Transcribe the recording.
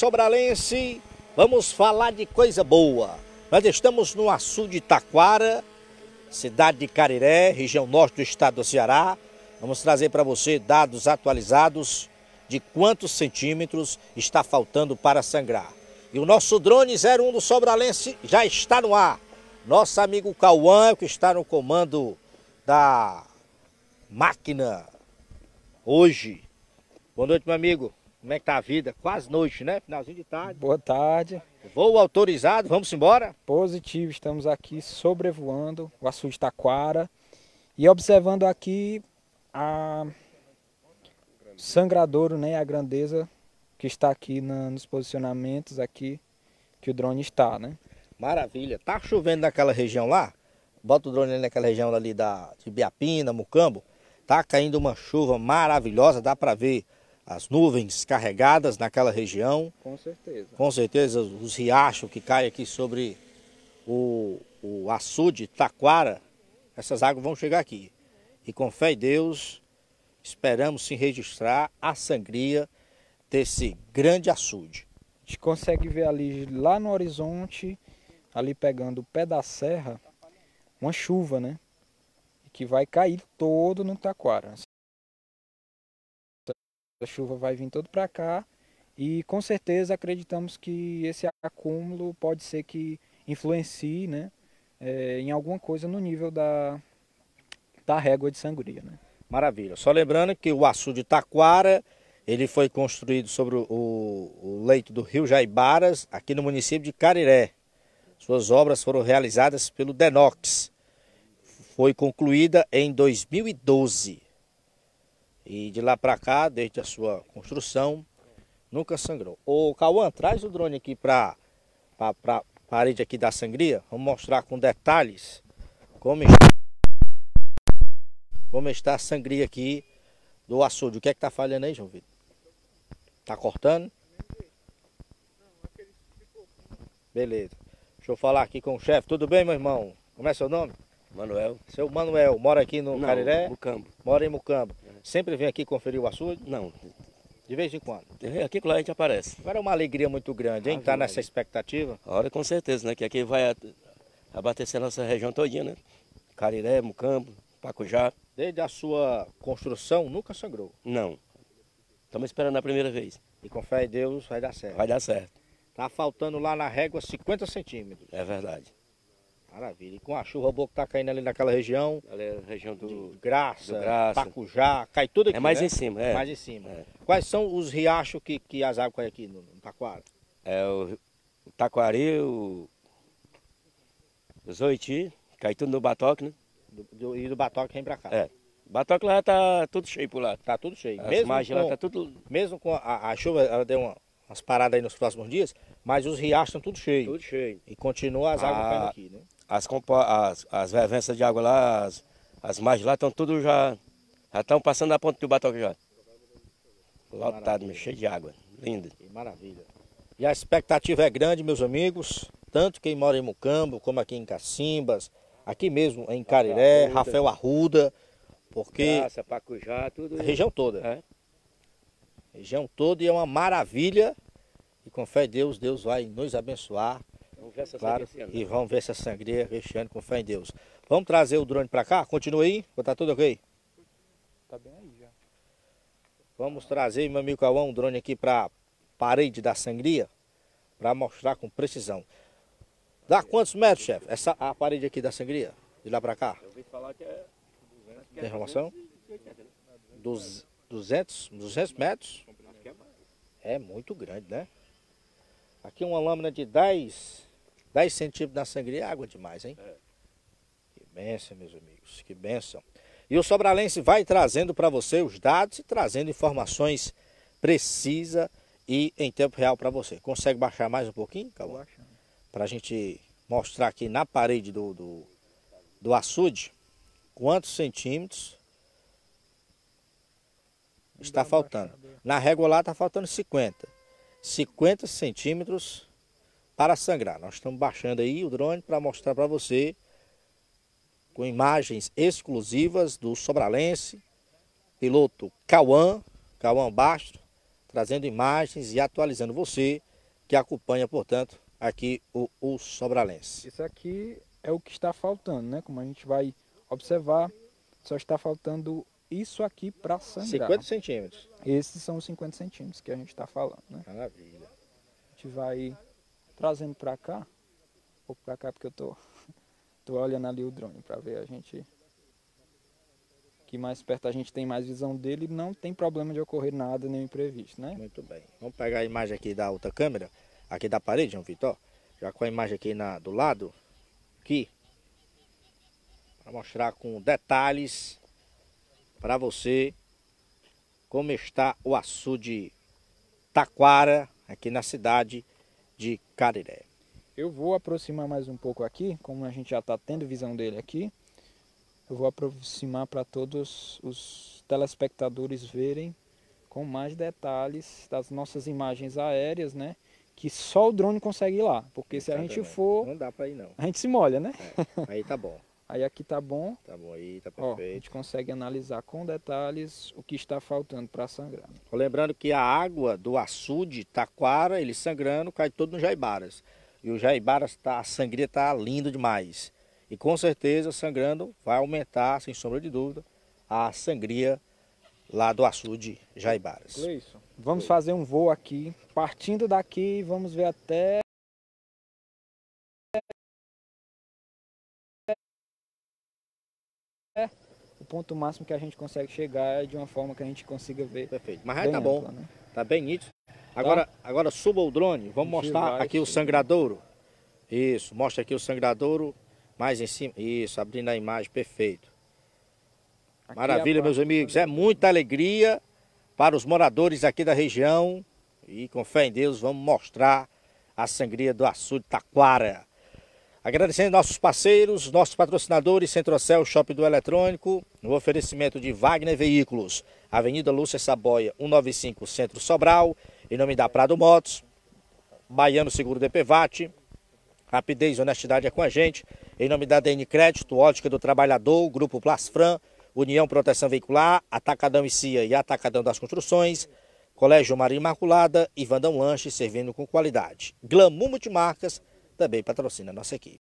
sobralense, vamos falar de coisa boa. Nós estamos no açude de Taquara, cidade de Cariré, região norte do estado do Ceará. Vamos trazer para você dados atualizados de quantos centímetros está faltando para sangrar. E o nosso drone 01 do Sobralense já está no ar. Nosso amigo Cauã, que está no comando da máquina hoje. Boa noite, meu amigo. Como é que tá a vida? Quase noite, né? Finalzinho de tarde. Boa tarde. Voo autorizado, vamos embora? Positivo, estamos aqui sobrevoando o açude de Taquara e observando aqui a sangradouro, né, a grandeza que está aqui nos posicionamentos aqui que o drone está, né? Maravilha. Tá chovendo naquela região lá? Bota o drone ali naquela região ali de Ibiapina, Mucambo. Tá caindo uma chuva maravilhosa, dá para ver as nuvens carregadas naquela região. Com certeza. Com certeza os riachos que caem aqui sobre o açude Taquara, essas águas vão chegar aqui. E com fé em Deus, esperamos sim registrar a sangria desse grande açude. A gente consegue ver ali, lá no horizonte, ali pegando o pé da serra, uma chuva, né? Que vai cair todo no Taquara. A chuva vai vir todo para cá e com certeza acreditamos que esse acúmulo pode ser que influencie, né, em alguma coisa no nível da régua de sangria, né? Maravilha. Só lembrando que o açude Taquara, ele foi construído sobre o leito do rio Jaibaras, aqui no município de Cariré. Suas obras foram realizadas pelo Denox. Foi concluída em 2012. E de lá para cá, desde a sua construção, nunca sangrou. Ô Cauã, traz o drone aqui para a parede aqui da sangria. Vamos mostrar com detalhes como está a sangria aqui do açude. O que é que tá falhando aí, João Vitor? Tá cortando? Beleza. Deixa eu falar aqui com o chefe. Tudo bem, meu irmão? Como é seu nome? Manuel. Seu Manuel, mora aqui no Cariré? Mucambo. Mora em Mucambo. Sempre vem aqui conferir o açude? Não. De vez em quando. Aqui que lá a gente aparece. Agora é uma alegria muito grande, hein? Tá nessa expectativa. Hora com certeza, né? Que aqui vai abastecer a nossa região todinha, né? Cariré, Mucambo, Pacujá. Desde a sua construção, nunca sangrou. Não. Estamos esperando a primeira vez. E com fé em Deus vai dar certo. Vai dar certo. Tá faltando lá na régua 50 centímetros. É verdade. Maravilha. E com a chuva boa que tá caindo ali naquela região. Ali é a região do Graça, Graça, Pacujá, cai tudo aqui, é mais né? em cima, é. Mais em cima. É. Quais são os riachos que as águas caem aqui no Taquara? É o Taquari, o Zoiti, cai tudo no Batoque, né? E do Batoque vem pra cá. É. Batoque lá tá tudo cheio por lá. Tá tudo cheio. As margens lá tá tudo... Mesmo com a chuva, ela deu umas paradas aí nos próximos dias, mas os riachos estão tudo cheios. Tudo cheio. E continua as águas caindo aqui, né? As vervências de água lá, as margens lá estão tudo já estão passando da ponta do Batoque já. Lotado, cheio de água. Lindo. Que maravilha. E a expectativa é grande, meus amigos, tanto quem mora em Mucambo, como aqui em Cacimbas, aqui mesmo em Cariré, Rafael Arruda, porque Graça, Pacujá, tudo. a região toda. É. Região toda, e é uma maravilha. E com fé em Deus, Deus vai nos abençoar. Vamos ver essa Claro, sangria esse e ano. vamos ver essa sangria este ano, com fé em Deus. Vamos trazer o drone para cá? Continua aí? Tá tudo ok? Tá bem aí já. Vamos trazer, meu amigo Cauã, um drone aqui para a parede da sangria, para mostrar com precisão. Dá quantos metros, chefe? A parede aqui da sangria? De lá para cá? Eu ouvi falar que é... Tem informação? 200 metros? É muito grande, né? Aqui uma lâmina de 10 centímetros da sangria é água demais, hein? É. Que bênção, meus amigos, que bênção. E o Sobralense vai trazendo para você os dados e trazendo informações precisas e em tempo real para você. Consegue baixar mais um pouquinho, Cauã? Para a gente mostrar aqui na parede do açude quantos centímetros está faltando. Na régua lá está faltando 50 centímetros para sangrar. Nós estamos baixando aí o drone para mostrar para você com imagens exclusivas do Sobralense, piloto Cauã Bastro, trazendo imagens e atualizando você que acompanha, portanto, aqui o sobralense. Isso aqui é o que está faltando, né? Como a gente vai observar, só está faltando isso aqui para sangrar. 50 centímetros. Esses são os 50 centímetros que a gente está falando, né? Maravilha. A gente vai trazendo para cá, um pouco para cá, porque eu tô olhando ali o drone para ver a gente... Que mais perto a gente tem mais visão dele, não tem problema de ocorrer nada, nenhum imprevisto, né? Muito bem. Vamos pegar a imagem aqui da outra câmera, aqui da parede, João Vitor. Já com a imagem aqui do lado, aqui. Para mostrar com detalhes para você como está o açude Taquara, aqui na cidade de Cariré. Eu vou aproximar mais um pouco aqui, como a gente já está tendo visão dele aqui. Eu vou aproximar para todos os telespectadores verem com mais detalhes das nossas imagens aéreas, né? Que só o drone consegue ir lá, porque se a gente for, não dá para ir não. a gente se molha, né? É, aí tá bom. Aí aqui tá bom. Tá bom aí, tá Ó, a perfeito. gente consegue analisar com detalhes o que está faltando para sangrar. Lembrando que a água do açude Taquara, ele sangrando, cai todo no Jaibaras. E o Jaibaras, a sangria tá lindo demais. E com certeza, sangrando, vai aumentar, sem sombra de dúvida, a sangria lá do açude Jaibaras. Cleison, vamos fazer um voo aqui, partindo daqui, vamos ver até... O ponto máximo que a gente consegue chegar é de uma forma que a gente consiga ver. Perfeito. Mas aí tá bom, ampla, né? tá bem nítido. Agora suba o drone, vamos mostrar aqui o sangradouro. Isso, mostra aqui o sangradouro mais em cima. Isso, abrindo a imagem, perfeito. Aqui Maravilha, meus amigos. É muita alegria para os moradores aqui da região. E com fé em Deus, vamos mostrar a sangria do açude Taquara. Agradecendo nossos parceiros, nossos patrocinadores, Centrocel Shopping do Eletrônico, no oferecimento de Wagner Veículos, Avenida Lúcia Saboia, 195, Centro Sobral, em nome da Prado Motos, Baiano Seguro DPVAT, rapidez e honestidade é com a gente, em nome da DN Crédito, Ótica do Trabalhador, Grupo Plasfran, União Proteção Veicular, Atacadão e CIA e Atacadão das Construções, Colégio Maria Imaculada e Vandão Lanche, servindo com qualidade. Glamour Multimarcas também patrocina a nossa equipe.